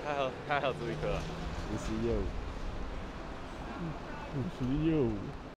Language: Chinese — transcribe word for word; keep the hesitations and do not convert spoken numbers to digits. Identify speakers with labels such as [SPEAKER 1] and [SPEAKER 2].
[SPEAKER 1] 他还有他还有注意课啊。
[SPEAKER 2] 五十又五十又。